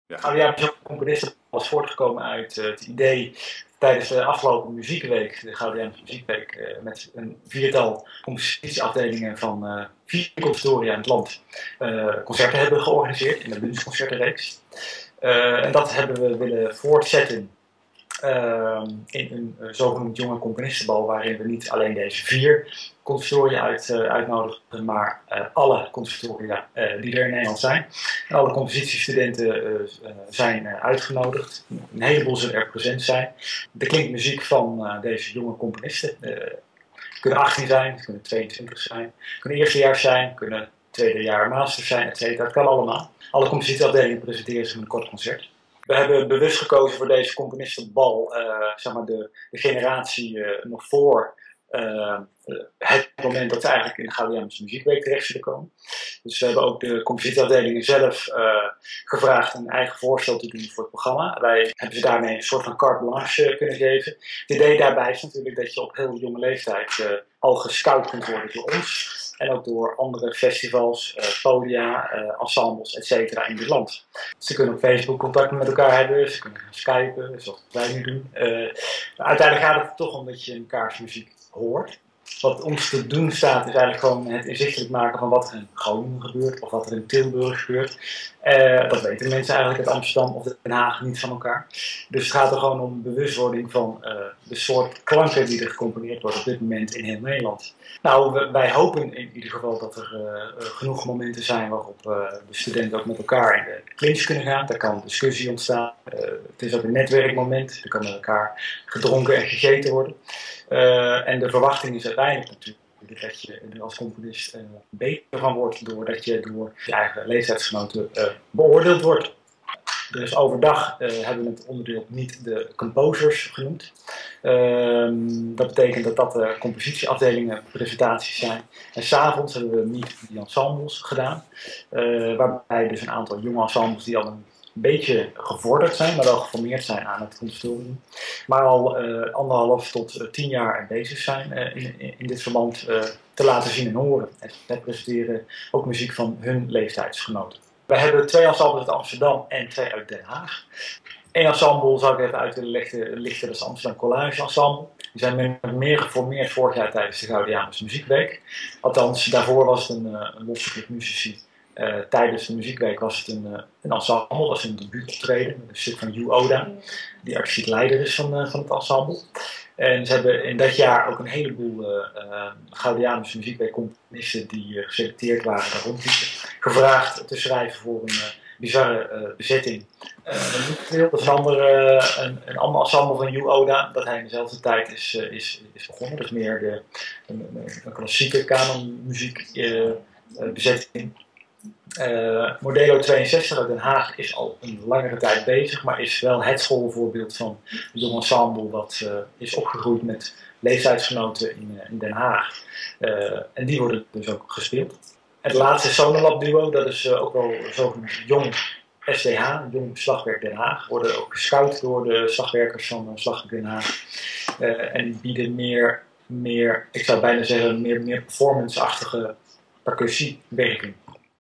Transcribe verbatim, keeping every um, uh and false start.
Ja. Gaudiaanse componisten was voortgekomen uit uh, het idee tijdens de afgelopen muziekweek, de Gaudiaanse muziekweek, uh, met een viertal compositieafdelingen van uh, vier conservatoria in het land uh, concerten hebben georganiseerd in de Lunchconcertenreeks. Uh, en dat hebben we willen voortzetten uh, in een uh, zogenoemd jonge componistenbal, waarin we niet alleen deze vier conservatoria uit, uh, uitnodigen, maar uh, alle conservatoria uh, die er in Nederland zijn. En alle compositiestudenten uh, uh, zijn uh, uitgenodigd. Een heleboel zullen er present zijn. De klinkmuziek van uh, deze jonge componisten. Uh, het kunnen achttien zijn, het kunnen tweeëntwintig zijn, het kunnen eerstejaars zijn, het kunnen tweede jaar masters zijn, et cetera. Het kan allemaal. Alle compositieafdelingen presenteren zich in een kort concert. We hebben bewust gekozen voor deze componistenbal, uh, zeg maar de, de generatie uh, nog voor uh, het moment dat ze eigenlijk in de Gaudiaanse muziekweek terecht zullen komen. Dus we hebben ook de compositieafdelingen zelf uh, gevraagd een eigen voorstel te doen voor het programma. Wij hebben ze daarmee een soort van carte blanche kunnen geven. Het idee daarbij is natuurlijk dat je op heel jonge leeftijd uh, al gescout kunt worden door ons. En ook door andere festivals, uh, podia, uh, ensembles, et cetera in dit land. Ze kunnen op Facebook contact met elkaar hebben, ze kunnen gaan skypen, zoals wij nu doen. Uh, uiteindelijk gaat het er toch om dat je elkaars muziek hoort. Wat ons te doen staat is eigenlijk gewoon het inzichtelijk maken van wat er in Groningen gebeurt of wat er in Tilburg gebeurt. Uh, dat weten mensen eigenlijk uit Amsterdam of Den Haag niet van elkaar. Dus het gaat er gewoon om bewustwording van uh, de soort klanken die er gecomponeerd worden op dit moment in heel Nederland. Nou, we, wij hopen in ieder geval dat er uh, genoeg momenten zijn waarop uh, de studenten ook met elkaar in de clinch kunnen gaan. Daar kan discussie ontstaan. Uh, het is ook een netwerkmoment. Er kan met elkaar gedronken en gegeten worden. Uh, en de verwachting is uiteindelijk natuurlijk dat je er als componist uh, beter van wordt doordat je door je eigen leeftijdsgenoten uh, beoordeeld wordt. Dus overdag uh, hebben we het onderdeel niet de composers genoemd. Uh, dat betekent dat dat de compositieafdelingen presentaties zijn. En s'avonds hebben we niet die ensembles gedaan. Uh, waarbij dus een aantal jonge ensembles die al een beetje gevorderd zijn, maar wel geformeerd zijn aan het conservatorium. Maar al uh, anderhalf tot uh, tien jaar bezig zijn uh, in, in, in dit verband uh, te laten zien en horen. En zij presenteren ook muziek van hun leeftijdsgenoten. We hebben twee ensembles uit Amsterdam en twee uit Den Haag. Eén ensemble zou ik even uit willen lichten, lichten dat is het Amsterdam Collage Ensemble. Die zijn meer geformeerd vorig jaar tijdens de Gaudiaanse muziekweek. Althans, daarvoor was het een, een losse groep muzici. Uh, tijdens de muziekweek was het een, uh, een ensemble, dat was een debuutoptreden met een stuk van Yu Oda, die artistiek leider is van, uh, van het ensemble. En ze hebben in dat jaar ook een heleboel uh, uh, Gaudiaanse muziekweekcomponisten die uh, geselecteerd waren daar rondliepen, gevraagd te schrijven voor een uh, bizarre uh, bezetting. Uh, dat is een ander, uh, een, een ander ensemble van Yu Oda, dat hij in dezelfde tijd is, uh, is, is begonnen. Dat is meer de, een, een klassieke kanonmuziek uh, uh, bezetting. Uh, Modelo tweeënzestig uit Den Haag is al een langere tijd bezig, maar is wel het schoolvoorbeeld van een jong ensemble dat uh, is opgegroeid met leeftijdsgenoten in, uh, in Den Haag. Uh, en die worden dus ook gespeeld. Het laatste Sonolab duo, dat is uh, ook wel zo'n jong S D H, jong Slagwerk Den Haag. Worden ook gescout door de slagwerkers van uh, Slagwerk Den Haag. Uh, en die bieden meer, meer, ik zou bijna zeggen, meer, meer performance-achtige percussiewerking.